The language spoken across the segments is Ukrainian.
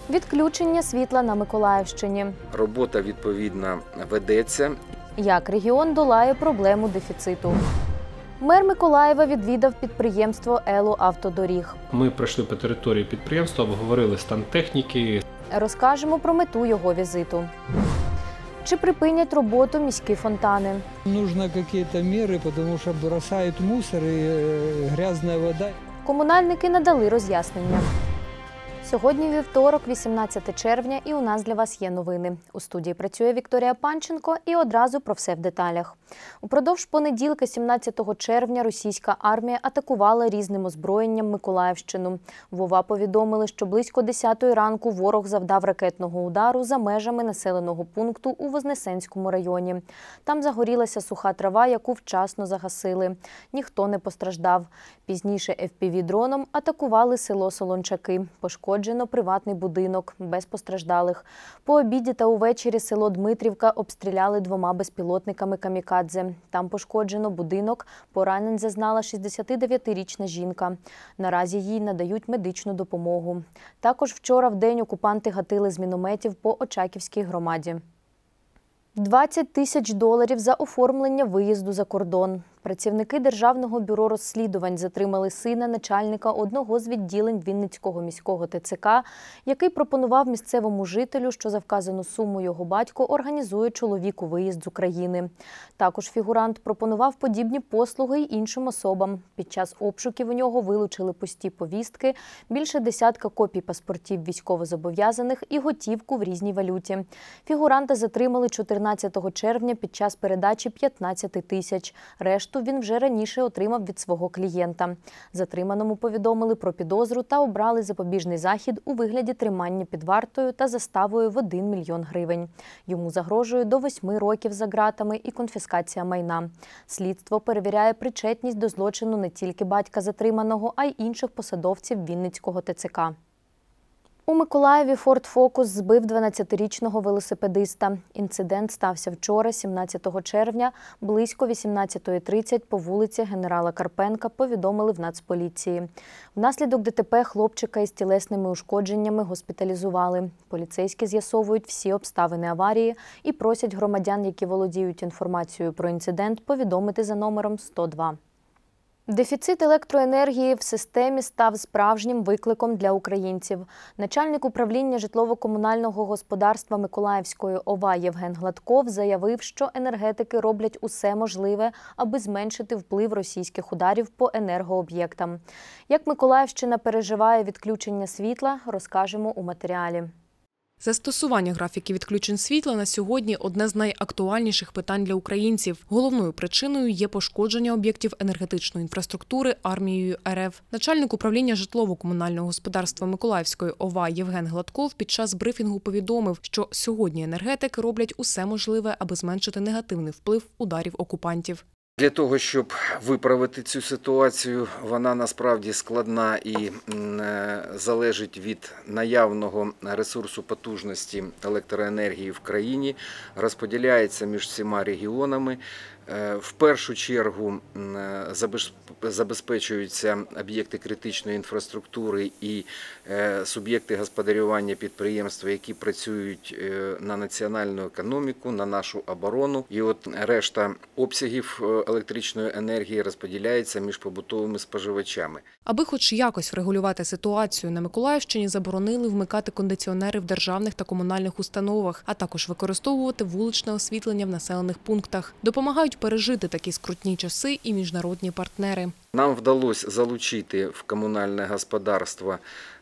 Відключення світла на Миколаївщині. Робота відповідно ведеться. Як регіон долає проблему дефіциту. Мер Миколаєва відвідав підприємство «Ело-Автодоріг». Ми пройшли по території підприємства, обговорили стан техніки. Розкажемо про мету його візиту. Чи припинять роботу міські фонтани? Нужно какие-то меры, потому что бросают мусор и грязная вода. Комунальники надали роз'яснення. Сьогодні вівторок, 18 червня, і у нас для вас є новини. У студії працює Вікторія Панченко і одразу про все в деталях. Упродовж понеділка, 17 червня, російська армія атакувала різним озброєнням Миколаївщину. В ОВА повідомили, що близько 10-ї ранку ворог завдав ракетного удару за межами населеного пункту у Вознесенському районі. Там загорілася суха трава, яку вчасно загасили. Ніхто не постраждав. Пізніше FPV-дроном атакували село Солончаки. Пошкоджено приватний будинок, без постраждалих. По обіді та увечері село Дмитрівка обстріляли 2 безпілотниками камікадзе. Там пошкоджено будинок, поранень зазнала 69-річна жінка. Наразі їй надають медичну допомогу. Також вчора вдень окупанти гатили з мінометів по Очаківській громаді. $20 000 за оформлення виїзду за кордон. Працівники Державного бюро розслідувань затримали сина начальника одного з відділень Вінницького міського ТЦК, який пропонував місцевому жителю, що за вказану суму його батько організує чоловіку виїзд з України. Також фігурант пропонував подібні послуги й іншим особам. Під час обшуків у нього вилучили пусті повістки, більше десятка копій паспортів військовозобов'язаних і готівку в різній валюті. Фігуранта затримали 14 червня під час передачі 15 тисяч. Решту він вже раніше отримав від свого клієнта. Затриманому повідомили про підозру та обрали запобіжний захід у вигляді тримання під вартою та заставою в 1 мільйон гривень. Йому загрожує до 8 років за ґратами і конфіскація майна. Слідство перевіряє причетність до злочину не тільки батька затриманого, а й інших посадовців Вінницького ТЦК. У Миколаєві Ford Focus збив 12-річного велосипедиста. Інцидент стався вчора, 17 червня, близько 18:30 по вулиці Генерала Карпенка, повідомили в Нацполіції. Внаслідок ДТП хлопчика із тілесними ушкодженнями госпіталізували. Поліцейські з'ясовують всі обставини аварії і просять громадян, які володіють інформацією про інцидент, повідомити за номером 102. Дефіцит електроенергії в системі став справжнім викликом для українців. Начальник управління житлово-комунального господарства Миколаївської ОВА Євген Гладков заявив, що енергетики роблять усе можливе, аби зменшити вплив російських ударів по енергооб'єктам. Як Миколаївщина переживає відключення світла, розкажемо у матеріалі. Застосування графіків відключень світла на сьогодні – одне з найактуальніших питань для українців. Головною причиною є пошкодження об'єктів енергетичної інфраструктури армією РФ. Начальник управління житлово-комунального господарства Миколаївської ОВА Євген Гладков під час брифінгу повідомив, що сьогодні енергетики роблять усе можливе, аби зменшити негативний вплив ударів окупантів. Для того, щоб виправити цю ситуацію, вона насправді складна і залежить від наявного ресурсу потужності електроенергії в країні, розподіляється між всіма регіонами. В першу чергу забезпечуються об'єкти критичної інфраструктури і суб'єкти господарювання підприємства, які працюють на національну економіку, на нашу оборону. І от решта обсягів електричної енергії розподіляється між побутовими споживачами. Аби хоч якось врегулювати ситуацію, на Миколаївщині заборонили вмикати кондиціонери в державних та комунальних установах, а також використовувати вуличне освітлення в населених пунктах. Допомагають пережити такі скрутні часи і міжнародні партнери. Нам вдалося залучити в комунальне господарство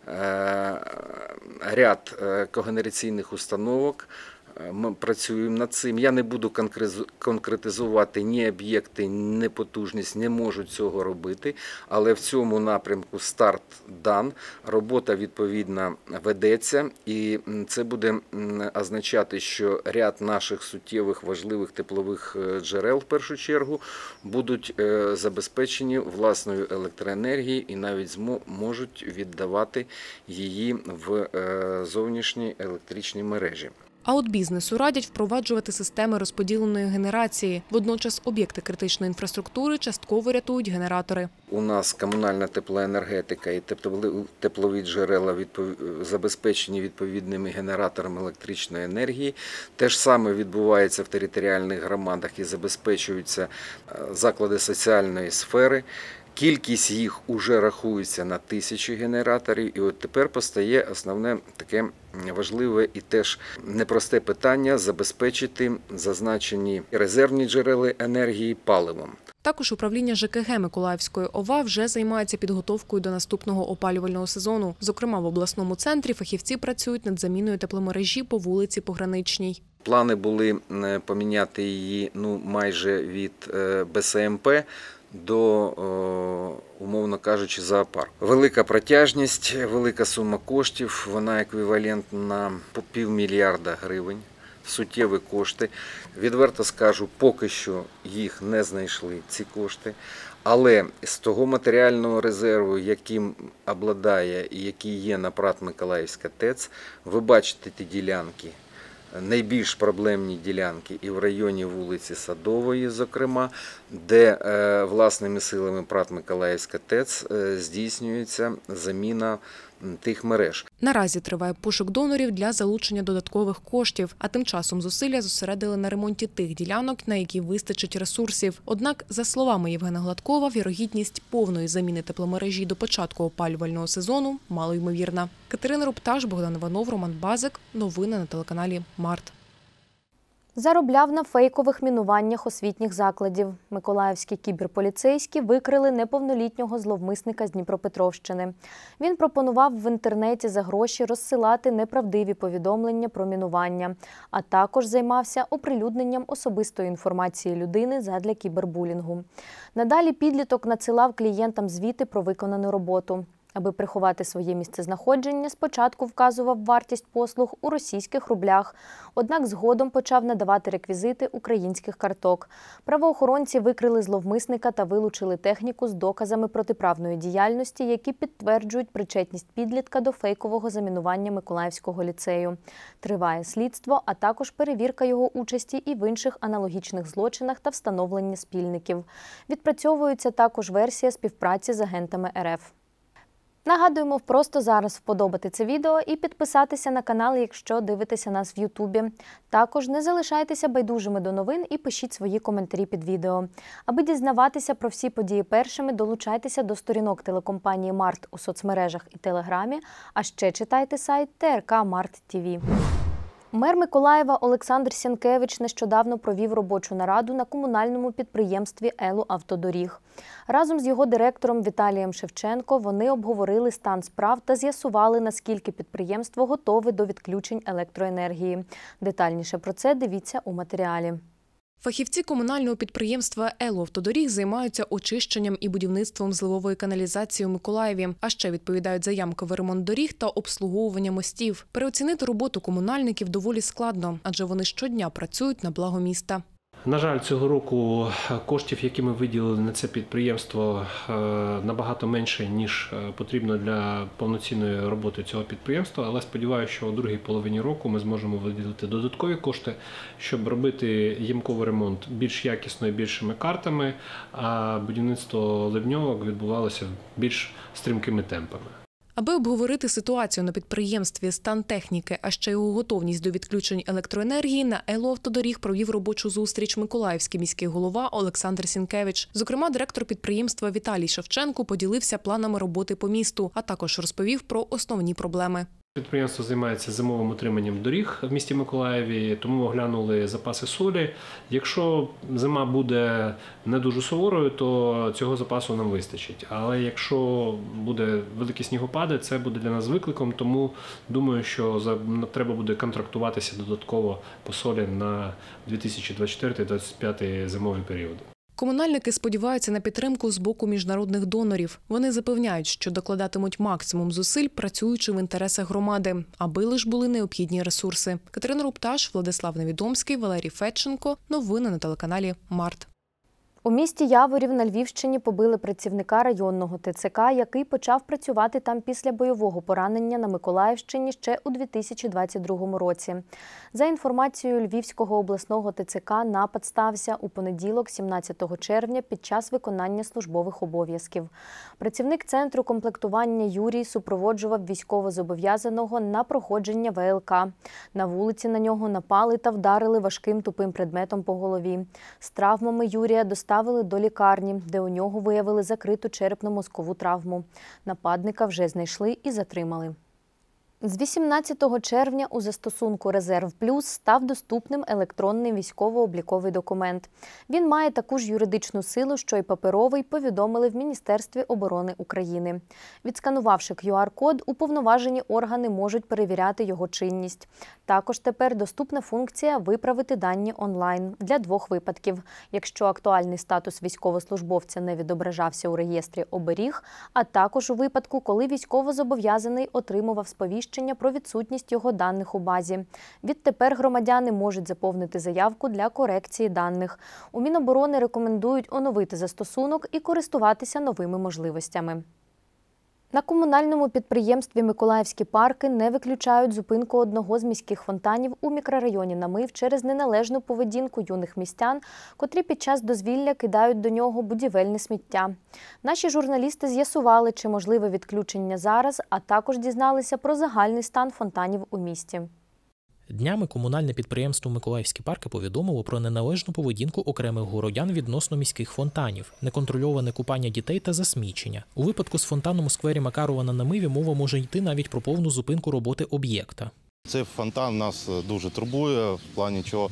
ряд когенераційних установок. Ми працюємо над цим. Я не буду конкретизувати ні об'єкти, ні потужність, не можуть цього робити, але в цьому напрямку старт дан, робота відповідно ведеться, і це буде означати, що ряд наших суттєвих важливих теплових джерел в першу чергу будуть забезпечені власною електроенергією і навіть можуть віддавати її в зовнішні електричні мережі. А от бізнесу радять впроваджувати системи розподіленої генерації. Водночас об'єкти критичної інфраструктури частково рятують генератори. У нас комунальна теплоенергетика і теплові джерела забезпечені відповідними генераторами електричної енергії. Те ж саме відбувається в територіальних громадах і забезпечуються заклади соціальної сфери. Кількість їх уже рахується на 1000 генераторів, і от тепер постає основне таке важливе і теж непросте питання – забезпечити зазначені резервні джерела енергії паливом. Також управління ЖКГ Миколаївської ОВА вже займається підготовкою до наступного опалювального сезону. Зокрема, в обласному центрі фахівці працюють над заміною тепломережі по вулиці Пограничній. Плани були поміняти її майже від БСМП до, умовно кажучи, зоопарку. Велика протяжність, велика сума коштів, вона еквівалентна по 500 мільярда гривень. Суттєві кошти. Відверто скажу, поки що їх не знайшли, ці кошти. Але з того матеріального резерву, яким обладає і який є на ПрАТ Миколаївська ТЕЦ, ви бачите ті ділянки, найбільш проблемні ділянки і в районі вулиці Садової, зокрема, де власними силами ПрАТ Миколаївська ТЕЦ здійснюється заміна тих мереж. Наразі триває пошук донорів для залучення додаткових коштів, а тим часом зусилля зосередили на ремонті тих ділянок, на які вистачить ресурсів. Однак, за словами Євгена Гладкова, вірогідність повної заміни тепломережі до початку опалювального сезону малоймовірна. Катерина Рупташ, Богдан Іванов, Роман Базик. Новини на телеканалі Март. Заробляв на фейкових мінуваннях освітніх закладів. Миколаївські кіберполіцейські викрили неповнолітнього зловмисника з Дніпропетровщини. Він пропонував в інтернеті за гроші розсилати неправдиві повідомлення про мінування, а також займався оприлюдненням особистої інформації людини задля кібербулінгу. Надалі підліток надсилав клієнтам звіти про виконану роботу. Аби приховати своє місцезнаходження, спочатку вказував вартість послуг у російських рублях, однак згодом почав надавати реквізити українських карток. Правоохоронці викрили зловмисника та вилучили техніку з доказами протиправної діяльності, які підтверджують причетність підлітка до фейкового замінування Миколаївського ліцею. Триває слідство, а також перевірка його участі і в інших аналогічних злочинах та встановлення спільників. Відпрацьовується також версія співпраці з агентами РФ. Нагадуємо просто зараз вподобати це відео і підписатися на канал, якщо дивитеся нас в Ютубі. Також не залишайтеся байдужими до новин і пишіть свої коментарі під відео. Аби дізнаватися про всі події першими, долучайтеся до сторінок телекомпанії Март у соцмережах і Телеграмі, а ще читайте сайт ТРК Март ТВ. Мер Миколаєва Олександр Сянкевич нещодавно провів робочу нараду на комунальному підприємстві «Елуавтодоріг». Разом з його директором Віталієм Шевченко вони обговорили стан справ та з'ясували, наскільки підприємство готове до відключень електроенергії. Детальніше про це дивіться у матеріалі. Фахівці комунального підприємства «Елуавтодоріг» займаються очищенням і будівництвом зливової каналізації у Миколаєві, а ще відповідають за ямковий ремонт доріг та обслуговування мостів. Переоцінити роботу комунальників доволі складно, адже вони щодня працюють на благо міста. На жаль, цього року коштів, які ми виділили на це підприємство, набагато менше, ніж потрібно для повноцінної роботи цього підприємства. Але сподіваюся, що у другій половині року ми зможемо виділити додаткові кошти, щоб робити ямковий ремонт більш якісно і більшими картами, а будівництво ливньовок відбувалося більш стрімкими темпами. Аби обговорити ситуацію на підприємстві, стан техніки, а ще його готовність до відключень електроенергії, на «Елуавтодоріг» провів робочу зустріч миколаївський міський голова Олександр Сінкевич. Зокрема, директор підприємства Віталій Шевченко поділився планами роботи по місту, а також розповів про основні проблеми. Підприємство займається зимовим утриманням доріг в місті Миколаєві, тому оглянули запаси солі. Якщо зима буде не дуже суворою, то цього запасу нам вистачить. Але якщо буде великі снігопади, це буде для нас викликом, тому думаю, що треба буде контрактуватися додатково по солі на 2024-2025 зимові періоди. Комунальники сподіваються на підтримку з боку міжнародних донорів. Вони запевняють, що докладатимуть максимум зусиль, працюючи в інтересах громади, аби лиш були необхідні ресурси. Катерина Рупташ, Владислав Невідомський, Валерій Федченко. Новини на телеканалі Март. У місті Яворів на Львівщині побили працівника районного ТЦК, який почав працювати там після бойового поранення на Миколаївщині ще у 2022 році. За інформацією Львівського обласного ТЦК, напад стався у понеділок, 17 червня, під час виконання службових обов'язків. Працівник центру комплектування Юрій супроводжував військовозобов'язаного на проходження ВЛК. На вулиці на нього напали та вдарили важким тупим предметом по голові. З травмами Юрія доставили до лікарні, де у нього виявили закриту черепно-мозкову травму. Нападника вже знайшли і затримали. З 18 червня у застосунку «Резерв Плюс» став доступним електронний військово-обліковий документ. Він має таку ж юридичну силу, що й паперовий, повідомили в Міністерстві оборони України. Відсканувавши QR-код, уповноважені органи можуть перевіряти його чинність. Також тепер доступна функція «Виправити дані онлайн» для двох випадків. Якщо актуальний статус військовослужбовця не відображався у реєстрі «Оберіг», а також у випадку, коли військовозобов'язаний отримував сповіщення про відсутність його даних у базі. Відтепер громадяни можуть заповнити заявку для корекції даних. У Міноборони рекомендують оновити застосунок і користуватися новими можливостями. На комунальному підприємстві «Миколаївські парки» не виключають зупинку одного з міських фонтанів у мікрорайоні Намив через неналежну поведінку юних містян, котрі під час дозвілля кидають до нього будівельне сміття. Наші журналісти з'ясували, чи можливе відключення зараз, а також дізналися про загальний стан фонтанів у місті. Днями комунальне підприємство «Миколаївські парки» повідомило про неналежну поведінку окремих городян відносно міських фонтанів, неконтрольоване купання дітей та засмічення. У випадку з фонтаном у сквері Макарова на Намиві мова може йти навіть про повну зупинку роботи об'єкта. Цей фонтан нас дуже турбує, в плані, що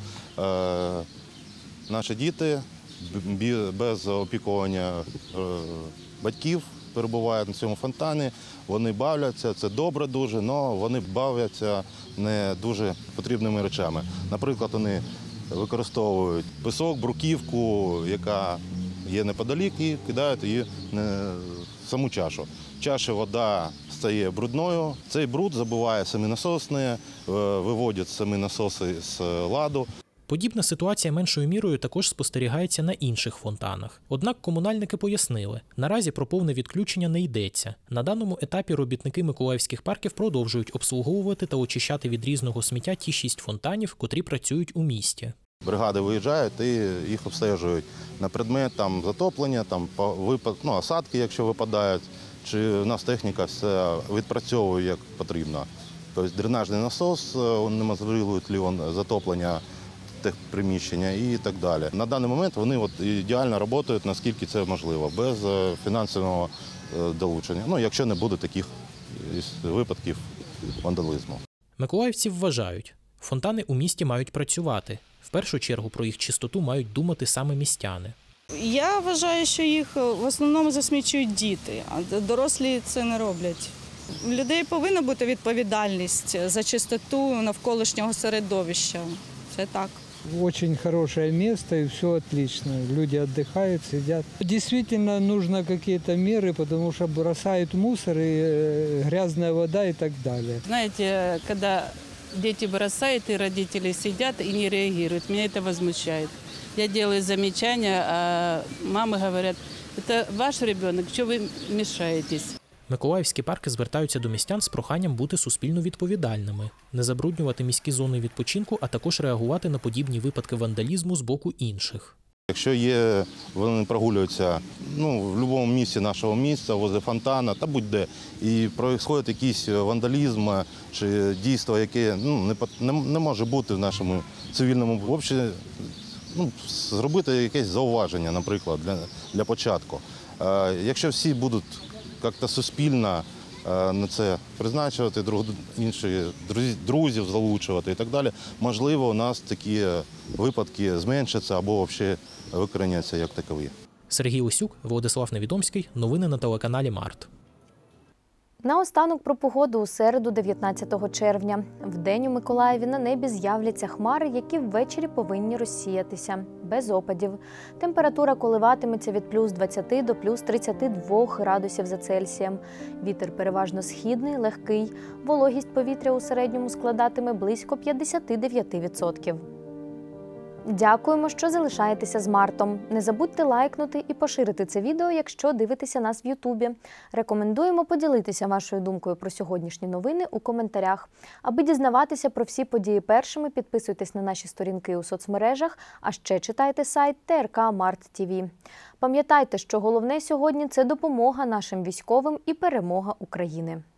наші діти без опікування батьків перебувають на цьому фонтані, вони бавляться, це добре дуже, але вони бавляться не дуже потрібними речами. Наприклад, вони використовують пісок, бруківку, яка є неподалік, і кидають її в саму чашу. В чаші вода стає брудною, цей бруд забиває самі насосні, виводять самі насоси з ладу. Подібна ситуація меншою мірою також спостерігається на інших фонтанах. Однак комунальники пояснили, наразі про повне відключення не йдеться. На даному етапі робітники Миколаївських парків продовжують обслуговувати та очищати від різного сміття ті 6 фонтанів, котрі працюють у місті. Бригади виїжджають і їх обстежують на предмет затоплення, осадки, якщо випадають, чи в нас техніка все відпрацьовує як потрібно. Тобто дренажний насос, унеможливлює ли він затоплення приміщення і так далі. На даний момент вони ідеально працюють, наскільки це можливо, без фінансового долучення, якщо не буде таких випадків вандалізму. Миколаївці вважають, фонтани у місті мають працювати. В першу чергу про їх чистоту мають думати саме містяни. Я вважаю, що їх в основному засмічують діти, а дорослі це не роблять. У людей повинна бути відповідальність за чистоту навколишнього середовища. Це так. Очень хорошее место и все отлично. Люди отдыхают, сидят. Действительно нужно какие-то меры, потому что бросают мусор и грязная вода и так далее. Знаете, когда дети бросают и родители сидят и не реагируют, меня это возмущает. Я делаю замечания, а мамы говорят, это ваш ребенок, что вы мешаетесь? Миколаївські парки звертаються до містян з проханням бути суспільно відповідальними, не забруднювати міські зони відпочинку, а також реагувати на подібні випадки вандалізму з боку інших. Якщо вони прогулюються в будь-якому місці нашого міста, возле фонтана та будь-де, і відбувається якийсь вандалізм чи дійство, яке не може бути в нашому цивільному обществі, зробити якесь зауваження, наприклад, для початку. Якщо всі будуть як-то суспільно на це призначувати, інших друзів залучувати і так далі, можливо, у нас такі випадки зменшаться або взагалі викореняться як такові. Сергій Осюк, Владислав Невідомський. Новини на телеканалі Март. Наостанок про погоду у середу 19 червня. Вдень у Миколаєві на небі з'являться хмари, які ввечері повинні розсіятися. Без опадів. Температура коливатиметься від плюс 20 до плюс 32 градусів за Цельсієм. Вітер переважно східний, легкий. Вологість повітря у середньому складатиме близько 59%. Дякуємо, що залишаєтеся з Мартом. Не забудьте лайкнути і поширити це відео, якщо дивитеся нас в Ютубі. Рекомендуємо поділитися вашою думкою про сьогоднішні новини у коментарях. Аби дізнаватися про всі події першими, підписуйтесь на наші сторінки у соцмережах, а ще читайте сайт ТРК Март ТВ. Пам'ятайте, що головне сьогодні – це допомога нашим військовим і перемога України.